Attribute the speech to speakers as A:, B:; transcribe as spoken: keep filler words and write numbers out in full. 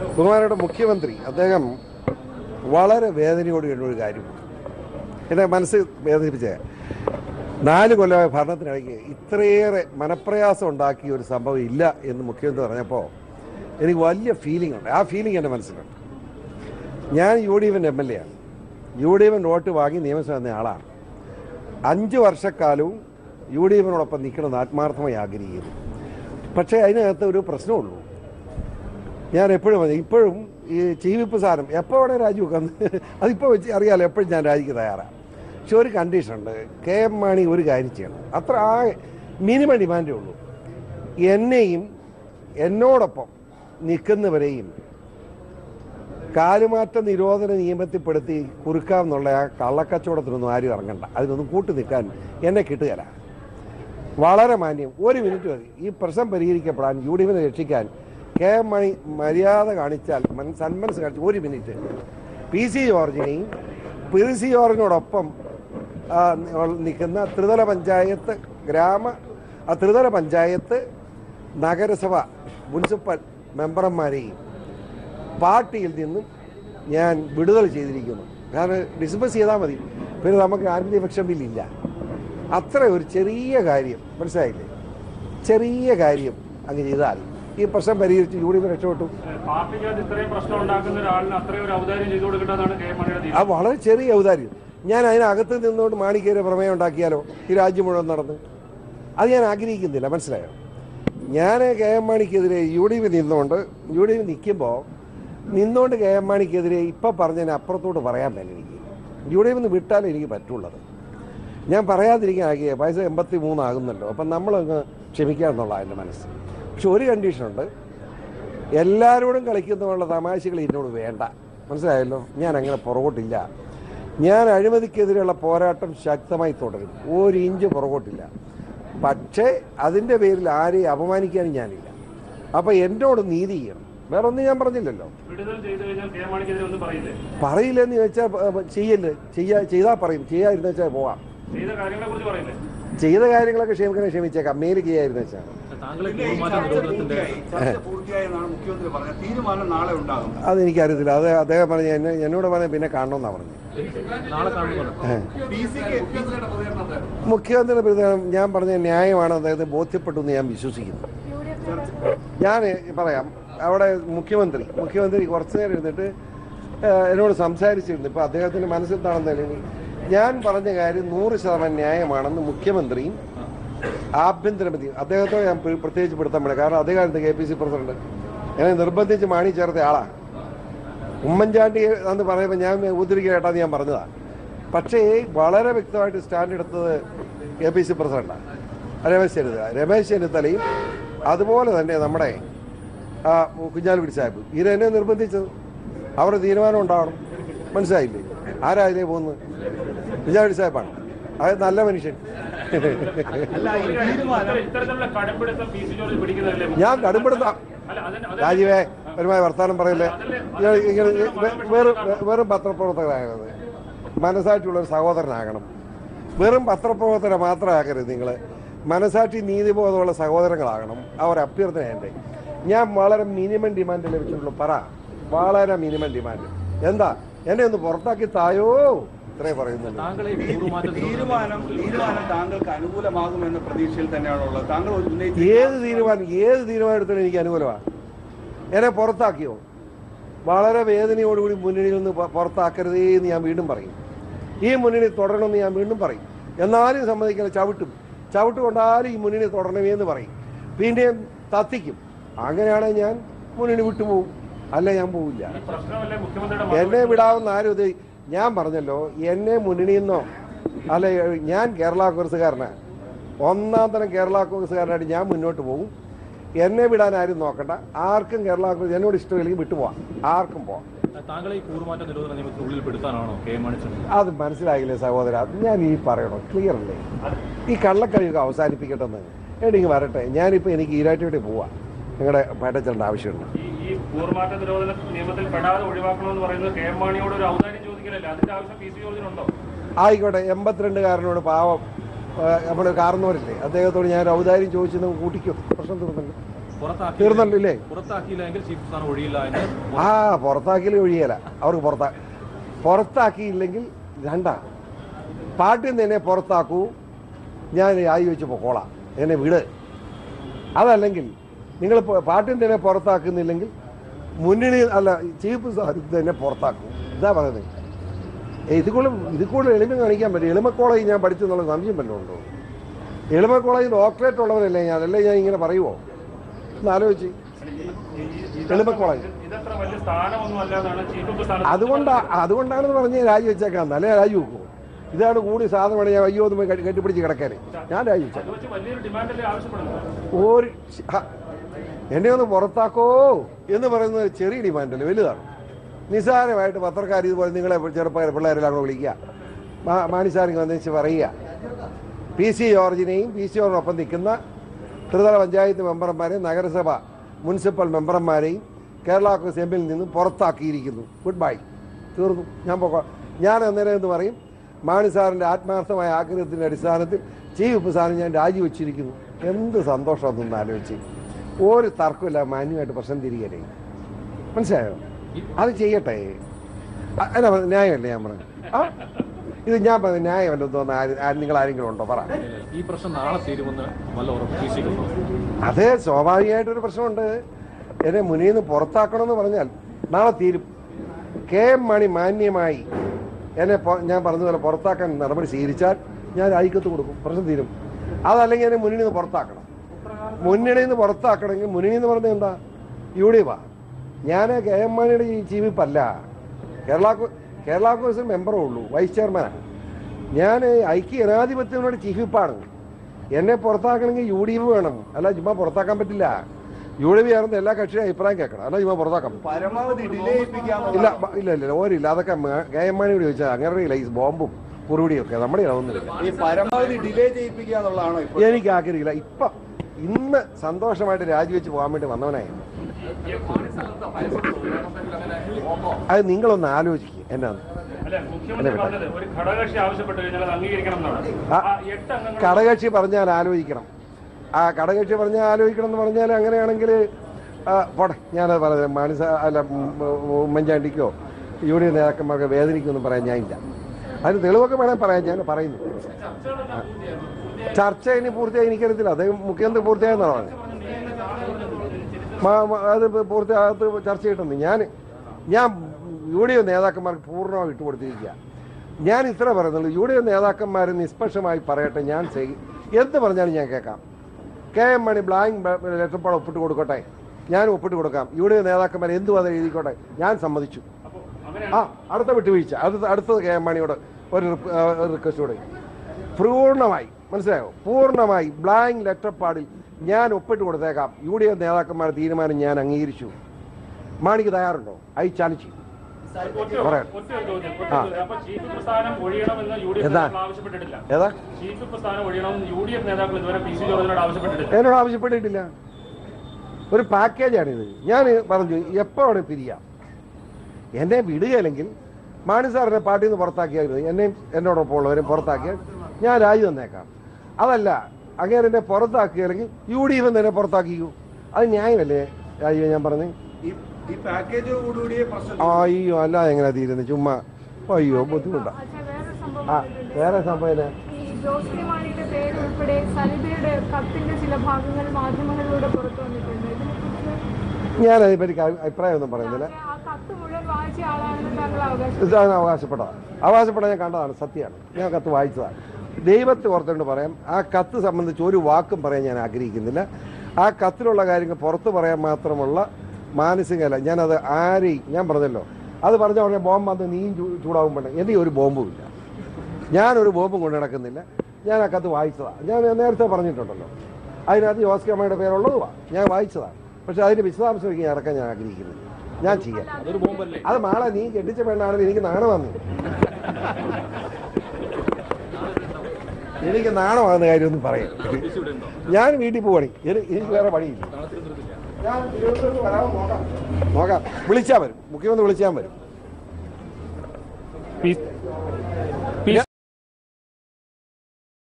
A: ബഹുമാനപ്പെട്ട മുഖ്യമന്ത്രി അദ്ദേഹം വളരെ വേദനയോട് എന്നൊരു കാര്യമുണ്ട്. എന്നെ മനസ്സ് വേദനിപ്പിച്ച നാല് കൊല്ലമായ ഭരണത്തിനിടയ്ക്ക് ഇത്രയേറെ മനപ്രയാസം ഉണ്ടാക്കിയ ഒരു സംഭവം ഇല്ല എന്ന് മുഖ്യമന്ത്രി പറഞ്ഞപ്പോൾ എനിക്ക് വലിയ ഫീലിംഗ് ഉണ്ട്. ആ ഫീലിംഗ് എൻ്റെ മനസ്സിലുണ്ട്. ഞാൻ യു ഡി എഫിൻ്റെ എം എൽ എ ആണ്. യു ഡി എഫിൻ്റെ വോട്ട് വാങ്ങി നിയമസഭ വന്ന ആളാണ്. അഞ്ച് വർഷക്കാലവും യു ഡി എഫിനോടൊപ്പം നിൽക്കണമെന്ന് ആത്മാർത്ഥമായി ആഗ്രഹിക്കുന്നു. പക്ഷേ അതിനകത്ത് ഒരു പ്രശ്നമുള്ളൂ. ഞാൻ എപ്പോഴും ഇപ്പോഴും ഈ ചീവിപ്പ് സാധനം എപ്പോൾ വേണേൽ രാജിവെക്കാം, അതിപ്പോൾ വെച്ച് അറിയാമല്ലോ, എപ്പോഴും ഞാൻ രാജിക്ക് തയ്യാറാണ്. പക്ഷെ ഒരു കണ്ടീഷനുണ്ട്. കെ എം മാണി ഒരു കാര്യം ചെയ്യണം. അത്ര ആ മിനിമം ഡിമാൻഡേ ഉള്ളൂ. എന്നെയും എന്നോടൊപ്പം നിൽക്കുന്നവരെയും കാലുമാറ്റ നിരോധന നിയമത്തിൽപ്പെടുത്തി കുറുക്കാമെന്നുള്ള ആ കള്ളക്കച്ചവടത്തിനൊന്നും ആരും ഇറങ്ങണ്ട. അതിനൊന്നും കൂട്ടു നിൽക്കാൻ എന്നെ കിട്ടുകയില്ല. വളരെ മാന്യം, ഒരു മിനിറ്റ് മതി. ഈ പ്രശ്നം പരിഹരിക്കപ്പെടാൻ, യു ഡി എഫിനെ രക്ഷിക്കാൻ കെ എം മണി മര്യാദ കാണിച്ചാൽ, സന്മനസ് കാണിച്ചാൽ ഒരു മിനിറ്റ് പി സി ജോർജിനെയും പി സി ജോർജിനോടൊപ്പം നിൽക്കുന്ന ത്രിതല പഞ്ചായത്ത്, ഗ്രാമ ത്രിതല പഞ്ചായത്ത്, നഗരസഭ, മുനിസിപ്പൽ മെമ്പർമാരെയും പാർട്ടിയിൽ നിന്നും ഞാൻ വിടുതൽ ചെയ്തിരിക്കുന്നു. കാരണം ഡിസ്മിസ് ചെയ്താൽ മതി, പിന്നെ നമുക്ക് ആത്മീയപക്ഷം ബില്ലില്ല. അത്ര ഒരു ചെറിയ കാര്യം, മനസ്സിലായില്ലേ? ചെറിയ കാര്യം അങ്ങ് ചെയ്താൽ ഈ പ്രശ്നം പരിഹരിച്ച് യു ഡി എഫ് രക്ഷപ്പെട്ടു. അത് വളരെ ചെറിയ ഔദാര്യം. ഞാൻ അതിനകത്ത് നിന്നുകൊണ്ട് മാണിക്കേരെ പ്രമേയം ഉണ്ടാക്കിയാലോ ഈ രാജ്യം മുഴുവൻ നടന്ന്? അത് ഞാൻ ആഗ്രഹിക്കുന്നില്ല, മനസ്സിലായോ? ഞാൻ കെ എം മാണിക്കെതിരെ യു ഡി എഫ് നിന്നുകൊണ്ട് യു ഡി എഫ് നിൽക്കുമ്പോൾ നിന്നുകൊണ്ട് കെ എം മാണിക്കെതിരെ ഇപ്പം പറഞ്ഞതിന് അപ്പുറത്തോട്ട് പറയാൻ പറ്റില്ല. എനിക്ക് യു ഡി എഫ് വിട്ടാലേ എനിക്ക് പറ്റുള്ളത്. ഞാൻ പറയാതിരിക്കാൻ ആകിയ പൈസ എൺപത്തി മൂന്നാകുന്നല്ലോ, അപ്പം നമ്മളങ്ങ് ക്ഷമിക്കാമെന്നുള്ള എൻ്റെ മനസ്സ്. പക്ഷെ ഒരു കണ്ടീഷനുണ്ട്, എല്ലാവരോടും കളിക്കുന്നതുള്ള തമാശകൾ എന്നോട് വേണ്ട, മനസ്സിലായല്ലോ? ഞാൻ അങ്ങനെ പുറകോട്ടില്ല. ഞാൻ അഴിമതിക്കെതിരെയുള്ള പോരാട്ടം ശക്തമായി തുടരും, ഒരു ഇഞ്ച് പുറകോട്ടില്ല. പക്ഷേ അതിൻ്റെ പേരിൽ ആരെയും അപമാനിക്കാനും ഞാനില്ല. അപ്പം എന്നോട് നീതി ചെയ്യണം, വേറെ ഒന്നും ഞാൻ പറഞ്ഞില്ലല്ലോ. പറയില്ലെന്ന് ചോദിച്ചാൽ ചെയ്യല്ലേ, ചെയ്യാ ചെയ്താൽ പറയും, ചെയ്യാതിരുന്ന വെച്ചാൽ പോവാം. ചെയ്ത കാര്യങ്ങളൊക്കെ ക്ഷമിക്കണേ ക്ഷമിച്ചേക്കാം, മേല് ചെയ്യാതിരുന്ന വെച്ചാൽ. അതെനിക്കറിയത്തില്ല, അത് അദ്ദേഹം പറഞ്ഞ എന്നോട് പറഞ്ഞ പിന്നെ കാണണമെന്നാണ് പറഞ്ഞത്. മുഖ്യമന്ത്രിയുടെ പ്രതികരണം ഞാൻ പറഞ്ഞ ന്യായമാണ്, അദ്ദേഹത്തെ ബോധ്യപ്പെട്ടു എന്ന് ഞാൻ വിശ്വസിക്കുന്നു. ഞാൻ പറയാം, അവിടെ മുഖ്യമന്ത്രി മുഖ്യമന്ത്രി കുറച്ചു നേരം ഇരുന്നിട്ട് എന്നോട് സംസാരിച്ചിരുന്നു. ഇപ്പോൾ അദ്ദേഹത്തിൻ്റെ മനസ്സിലെന്താണെന്ന് ഞാൻ പറഞ്ഞ കാര്യം നൂറ് ശതമാനം ന്യായമാണെന്ന് മുഖ്യമന്ത്രിയും ആഭ്യന്തരമന്ത്രി, അദ്ദേഹത്തോട് ഞാൻ പ്രത്യേകിച്ച് പെടുത്താൻ പറ്റില്ല. കാരണം അദ്ദേഹം കെ പി സി പ്രസിഡന്റ് എന്നെ നിർബന്ധിച്ച് മാണി ചേർത്ത ആളാണ്. ഉമ്മൻചാണ്ടി എന്ന് പറയുമ്പോൾ ഞാൻ ഉദ്ധരിക്കേട്ടാന്ന് ഞാൻ പറഞ്ഞതാണ്. പക്ഷേ വളരെ വ്യക്തമായിട്ട് സ്റ്റാൻഡ് എടുത്തത് കെ പി സി പ്രസിഡന്റാണ് രമേശ് ചെന്നിത്തല. രമേശ് ചെന്നിത്തലയും അതുപോലെ തന്നെ നമ്മുടെ കുഞ്ഞാലിക്കുട്ടി സാഹിബ് ഇവരെന്നെ നിർബന്ധിച്ചത്. അവരുടെ തീരുമാനം ഉണ്ടാവണം, മനസ്സിലായില്ലേ? ആരാ ഇതിലേ പോകുന്നത്? കുഞ്ഞാലിക്കുട്ടി സാഹിബാണ്. അത് നല്ല മനുഷ്യൻ. ഞാൻ കടുംപിടുത്താം രാജീവേ, ഒരുമായ വർത്താനം പറയല്ലേ. ഇങ്ങനെ വെറും വെറും പത്രപ്രവർത്തകരാകരുത്, മനസാക്ഷിയുള്ളൊരു സഹോദരനാകണം. വെറും പത്രപ്രവർത്തകരെ മാത്രമാകരുത് നിങ്ങൾ, മനസാക്ഷി നീതിബോധമുള്ള സഹോദരങ്ങളാകണം. ആ ഒരു അഭ്യർത്ഥന എൻ്റെ. ഞാൻ വളരെ മിനിമം ഡിമാൻഡ് ലഭിച്ചിട്ടുള്ളൂ. പറ, വളരെ മിനിമം ഡിമാൻഡ് എന്താ? എന്നെ ഒന്ന് പുറത്താക്കി തായോ, ഇത്രേ പറയുന്നുണ്ട്.
B: തീരുമാനം തീരുമാനം താങ്കൾക്ക് അനുകൂലമാകുമെന്ന പ്രതീക്ഷയിൽ തന്നെയാണുള്ളത്. താങ്കൾ
A: ഏത് തീരുമാനം ഏത് തീരുമാനം എടുത്താലും എനിക്ക് അനുകൂലമാണ്. എന്നെ പുറത്താക്കിയോ? വളരെ വേദനയോടുകൂടി മുന്നണിയിൽ നിന്ന് പുറത്താക്കരുതേ എന്ന് ഞാൻ വീണ്ടും പറയും. ഈ മുന്നണി തുടരണമെന്ന് ഞാൻ വീണ്ടും പറയും. എന്നാലും സമ്മതിക്കില്ല, ചവിട്ടും ചവിട്ട് കൊണ്ടാലും ഈ മുന്നണി തുടരണമേ എന്ന് പറയും. പിന്നെയും തത്തിക്കും. അങ്ങനെയാണെങ്കിൽ ഞാൻ മുന്നണി വിട്ടുപോകും, അല്ല ഞാൻ പോവില്ല. എന്നെ വിടാവുന്ന ആരും ഇത് ഞാൻ പറഞ്ഞല്ലോ, എന്നെ മുന്നണിയിൽ നിന്നോ അല്ല, ഞാൻ കേരള കോൺഗ്രസ്സുകാരനാണ്, ഒന്നാം തരം കേരള കോൺഗ്രസ്സുകാരനായിട്ട് ഞാൻ മുന്നോട്ട് പോകും. എന്നെ വിടാൻ ആരും നോക്കണ്ട. ആർക്കും കേരള കോൺഗ്രസ് എന്നോട് ഇഷ്ടമില്ലെങ്കിൽ വിട്ടുപോവാം, ആർക്കും പോവാം. അത് മനസ്സിലായില്ലേ സഹോദര? ഞാൻ ഈ പറയണോ? ക്ലിയർ അല്ലേ? ഈ കള്ളക്കളിയൊക്കെ അവസാനിപ്പിക്കട്ടെന്ന് എവിടെയെങ്കിൽ വരട്ടെ. ഞാനിപ്പോൾ എനിക്ക് ഈരാറ്റുപേട്ട പോവാം, നിങ്ങളുടെ പേട്ടച്ചേണ്ട ആവശ്യമുണ്ട്. ആയിക്കോട്ടെ, എൺപത്തിരണ്ടുകാരനോട് പാവം നമ്മൾ കാരണവരില്ലേ, അദ്ദേഹത്തോട് ഞാൻ ഔദാര്യം ചോദിച്ചത് കൂട്ടിക്കും, പ്രശ്നം തീർന്നുണ്ട്. തീർന്നല്ലോ ഇല്ലേ? ആ പുറത്താക്കിയില്ല ഒഴിയല അവർക്ക് പുറത്താ പുറത്താക്കിയില്ലെങ്കിൽ രണ്ടാ പാർട്ടിയിൽ നിന്ന് എന്നെ പുറത്താക്കൂ, ഞാൻ ആയി വെച്ച് പൊക്കോളാം, എന്നെ വിട്. അതല്ലെങ്കിൽ നിങ്ങൾ പാർട്ടിയിൽ നിന്ന് എന്നെ പുറത്താക്കുന്നില്ലെങ്കിൽ മുന്നണി അല്ല ചീഫ് സ്ഥാനത്ത് തന്നെ പുറത്താക്കും. ഇതാ പറയുന്നത്. ഇത് കൂടുതൽ ഇത് കൂടുതൽ എളിമ കാണിക്കാൻ പറ്റും. എളിമ കോളേജ് ഞാൻ പഠിച്ചെന്നുള്ള സംശയം വല്ലതും ഉണ്ടോ? എളിമ കോളേജ് ഡോക്ടറേറ്റ് ഉള്ളവരല്ലേ ഞാൻ? അതല്ലേ ഞാൻ ഇങ്ങനെ പറയുമോ? ഒന്ന് ആലോചിച്ച്. എളിമ കോളേജ് അതുകൊണ്ടാ അതുകൊണ്ടാണെന്ന് പറഞ്ഞ് രാജിവെച്ചേക്കാം. നല്ല രാജിവെക്കുമോ? ഇതാണ് കൂടി സാധനമാണ്. ഞാൻ അയ്യോ ഒന്ന് കെട്ടിപ്പിടിച്ച് കിടക്കാനേ ഞാൻ രാജിവെച്ചേക്കാം. ഒരു എന്നെ ഒന്ന് പുറത്താക്കോ എന്ന് പറയുന്നത് ചെറിയ ഡിമാൻഡല്ലേ, വലുതാണ്. നിസ്സാരമായിട്ട് പത്രക്കാർ ഇതുപോലെ നിങ്ങളെ ചെറുപ്പക്കാർ പിള്ളേരെല്ലാം കൂടെ വിളിക്കുക, മാനിസാറിങ് വന്നിച്ച് പറയുക. പി സി ജോർജിനെയും പി സി ജോർജിനൊപ്പം നിൽക്കുന്ന ത്രിതല പഞ്ചായത്ത് മെമ്പർമാരെയും നഗരസഭ മുനിസിപ്പൽ മെമ്പർമാരെയും കേരള കോൺഗ്രസ് എമ്മിൽ നിന്നും പുറത്താക്കിയിരിക്കുന്നു. ഗുഡ് ബൈ, തീർന്നു. ഞാൻ പോകാം. ഞാൻ അന്നേരം എന്ന് പറയും, മാണിസാറിൻ്റെ ആത്മാർത്ഥമായ ആഗ്രഹത്തിൻ്റെ അടിസ്ഥാനത്തിൽ ചീഫ് വിപ്പ് സാറിന് ഞാൻ രാജിവെച്ചിരിക്കുന്നു. എന്ത് സന്തോഷമൊന്നും ആലോചിച്ച്. ഒരു തർക്കമില്ല, മാന്യമായിട്ട് പ്രശ്നം തിരികെ. മനസ്സിലായോ? അത് ചെയ്യട്ടെ. അല്ല ന്യായമല്ലേ ഞാൻ പറഞ്ഞു? ആ ഇത് ഞാൻ പറഞ്ഞ ന്യായമല്ലോ തോന്നുന്നു. നിങ്ങൾ ആരെങ്കിലും ഉണ്ടോ പറ?
C: ഈ പ്രശ്നം നാളെ തീരുമെന്ന്
A: അതെ, സ്വാഭാവികമായിട്ടൊരു പ്രശ്നമുണ്ട്. എന്നെ മുന്നിൽ നിന്ന് പുറത്താക്കണമെന്ന് പറഞ്ഞാൽ നാളെ തീരും. കെ എം മണി മാന്യമായി എന്നെ ഞാൻ പറഞ്ഞതുപോലെ പുറത്താക്കാൻ നടപടി സ്വീകരിച്ചാൽ ഞാൻ രാജിക്കത്ത് കൊടുക്കും, പ്രശ്നം തീരും. അതല്ലെങ്കിൽ എന്നെ മുന്നിൽ നിന്ന് പുറത്താക്കണം. മുന്നണിയിൽ നിന്ന് പുറത്താക്കണമെങ്കിൽ മുന്നണി എന്ന് പറഞ്ഞാൽ എന്താ? യു ഡി എഫാ. ഞാൻ കെ എം മാണിയുടെ ഈ ചീഫ് വിപ്പല്ല, കേരള കേരള കോൺഗ്രസ് മെമ്പറേ ഉള്ളൂ, വൈസ് ചെയർമാനാണ്. ഞാൻ ഐക്യ ജനാധിപത്യങ്ങളുടെ ചീഫ് വിപ്പാണ്. എന്നെ പുറത്താക്കണമെങ്കിൽ യു ഡി എഫ് വേണം, അല്ല ചുമ്മാ പുറത്താക്കാൻ പറ്റില്ല. യു ഡി എഫ് ചേർന്ന് എല്ലാ കക്ഷിയും അഭിപ്രായം കേൾക്കണം, അല്ല ചുമ്മാ പുറത്താക്കാം. ഇല്ല ഇല്ല ഇല്ല ഓരില്ല. അതൊക്കെ കെ എം മാണിയോട് ചോദിച്ചാൽ അങ്ങനെ ഇല്ല. ഈ ബോംബും കുറുപിടിയൊക്കെ നമ്മുടെ ഒന്നുമില്ല. എനിക്ക് ആഗ്രഹമില്ല. ഇപ്പം ഇന്ന് സന്തോഷമായിട്ട് രാജിവെച്ച് പോകാൻ വേണ്ടി വന്നവനായി. അത് നിങ്ങളൊന്ന് ആലോചിക്കുക. എന്നാണ് ഘടകകക്ഷി പറഞ്ഞാൽ ആലോചിക്കണം. ആ ഘടകകക്ഷി പറഞ്ഞാൽ ആലോചിക്കണം എന്ന് പറഞ്ഞാൽ അങ്ങനെയാണെങ്കിൽ പോട്ടെ, ഞാനത് പറഞ്ഞത് മാണിസ അല്ല ഉമ്മൻചാണ്ടിക്കോ യു ഡി എഫ് നേതാക്കന്മാർക്ക് വേദനിക്കുമെന്ന് പറയാൻ ഞാനില്ല. അതിന് തെളിവൊക്കെ വേണമെങ്കിൽ പറയാൻ ഞാൻ പറയുന്നു. ചർച്ച ഇനി പൂർത്തിയായി എനിക്കറിയത്തില്ല. അദ്ദേഹം മുഖ്യമന്ത്രി പൂർത്തിയായെന്നാണ് പറഞ്ഞത്. അത് പൂർത്തിയാകത്ത് ചർച്ച കിട്ടുന്നു. ഞാൻ ഞാൻ യു ഡി എഫ് നേതാക്കന്മാർക്ക് പൂർണ്ണമായി ഇട്ടുകൊടുത്തിരിക്കുക. ഞാൻ ഇത്ര പറയുന്നുള്ളൂ, യു ഡി എഫ് നേതാക്കന്മാർ നിഷ്പക്ഷമായി പറയട്ടെ. ഞാൻ എന്ത് പറഞ്ഞാലും ഞാൻ കേൾക്കാം. K M Mani blank letter pad ഒപ്പിട്ട് കൊടുക്കട്ടെ, ഞാൻ ഒപ്പിട്ട് കൊടുക്കാം. യു ഡി എഫ് നേതാക്കന്മാർ എന്തും അത് എഴുതിക്കോട്ടെ, ഞാൻ സമ്മതിച്ചു. ആ അടുത്ത വിട്ടുവീഴ്ച അടുത്ത അടുത്തത് കെ എം മണിയോട് ഒരു റിക്വസ്റ്റ് കൂടെ. പൂർണ്ണമായി മനസ്സിലായോ? പൂർണ്ണമായി ബ്ലാങ്ക് ലെറ്റർപാഡിൽ ഞാൻ ഒപ്പിട്ട് കൊടുത്തേക്കാം. യു ഡി എഫ് നേതാക്കന്മാരുടെ തീരുമാനം ഞാൻ അംഗീകരിച്ചു. മാണിക്ക് തയ്യാറുണ്ടോ? ഐ ചാലഞ്ച് ചെയ്യും. പറയാം. ഏതാ എന്നോട് ആവശ്യപ്പെട്ടിട്ടില്ല. ഒരു പാക്കേജാണിത്. ഞാൻ പറഞ്ഞു എപ്പോഴാണ് പിരിയാം. എന്നെ വിടുകയില്ലെങ്കിൽ മാണി സാറിനെ പാർട്ടിയിൽ നിന്ന് പുറത്താക്കിയാൽ എന്നെയും എന്നോടൊപ്പം ഉള്ളവരെയും പുറത്താക്കിയാൽ ഞാൻ രാജി തന്നേക്കാം. അതല്ല അങ്ങനെ എന്നെ പുറത്താക്കുകയാണെങ്കിൽ യു ഡി എഫ് തന്നെ പുറത്താക്കിക്കൂ. അത് ന്യായമല്ലേ രാജീവ്? ഞാൻ പറഞ്ഞു അയ്യോ അല്ല എങ്ങനെ തീരുന്നു ചുമ്മാ. അയ്യോ ബുദ്ധിമുട്ടാ. ആ വേറെ സംഭവം ഞാനതിനെപ്പറ്റി അഭിപ്രായം ഒന്നും പറയുന്നില്ല. ഇതാണ് അവകാശപ്പെട്ടതാണ്. അവകാശപ്പെടാൻ ഞാൻ കണ്ടതാണ്, സത്യമാണ്. ഞാൻ കത്ത് വായിച്ചതാണ്. ദൈവത്തെ ഓർത്തുകൊണ്ട് പറയാം, ആ കത്ത് സംബന്ധിച്ച് ഒരു വാക്കും പറയാൻ ഞാൻ ആഗ്രഹിക്കുന്നില്ല. ആ കത്തിലുള്ള കാര്യങ്ങൾ പുറത്ത് പറയാൻ മാത്രമുള്ള മാനസികമല്ല. ഞാനത് ആരെയും ഞാൻ പറഞ്ഞല്ലോ, അത് പറഞ്ഞ ഉടനെ ബോംബ് വന്ന് നീയും ചൂടാവും വേണ്ട. എൻ്റെ ഒരു ബോംബും ഇല്ല, ഞാനൊരു ബോംബും കൊണ്ട് നടക്കുന്നില്ല. ഞാൻ ആ കത്ത് വായിച്ചതാണ്. ഞാൻ നേരത്തെ പറഞ്ഞിട്ടുണ്ടല്ലോ, അതിനകത്ത് ജോസ് കെ മാണിയുടെ പേരുള്ളതുമാണ്. ഞാൻ വായിച്ചതാണ്. പക്ഷെ അതിൻ്റെ വിശദാംശം ഇറക്കാൻ ഞാൻ ആഗ്രഹിക്കുന്നില്ല. ഞാൻ ചെയ്യാം. അത് നാളെ നീ കെട്ടിച്ച പെണ്ണാണെങ്കിൽ എനിക്ക് നാണം വന്നു. എനിക്ക് നാണമാകുന്ന കാര്യമൊന്നും പറയാം. ഞാൻ വീട്ടിൽ പോവാണി, എനിക്ക് വേറെ പണിയില്ല. ഞാൻ തിരുവനന്തപുരത്ത് വരാൻ നോക്കാം നോക്കാം വിളിച്ചാൽ വരും. മുഖ്യമന്ത്രി വിളിച്ചാൽ വരും.